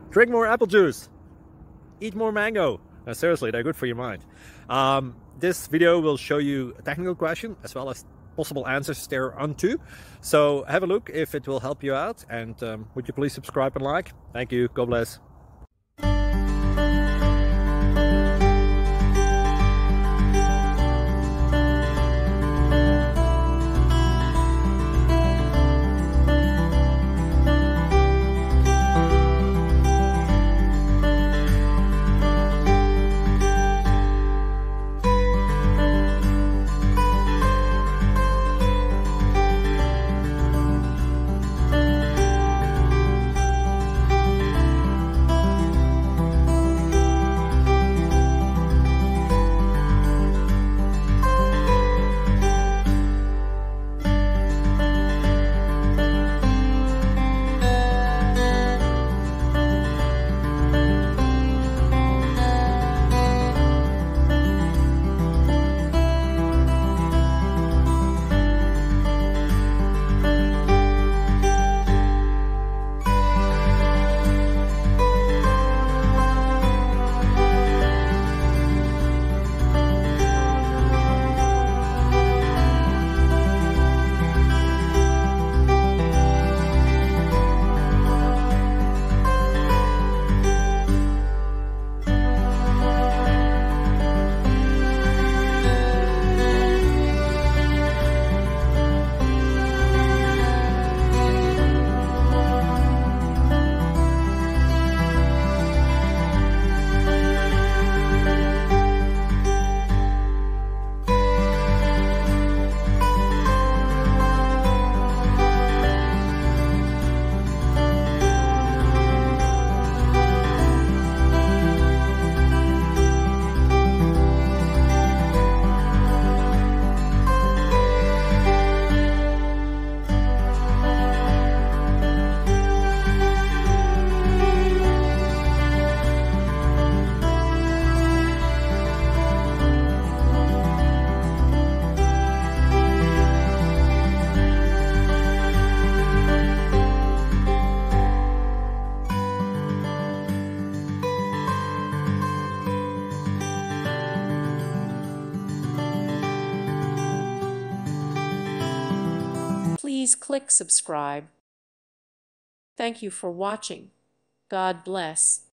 Drink more apple juice. Eat more mango. Seriously, they're good for your mind. This video will show you a technical question as well as possible answers thereunto. So have a look if it will help you out, and would you please subscribe and like? Thank you. God bless. Please click subscribe. Thank you for watching. God bless.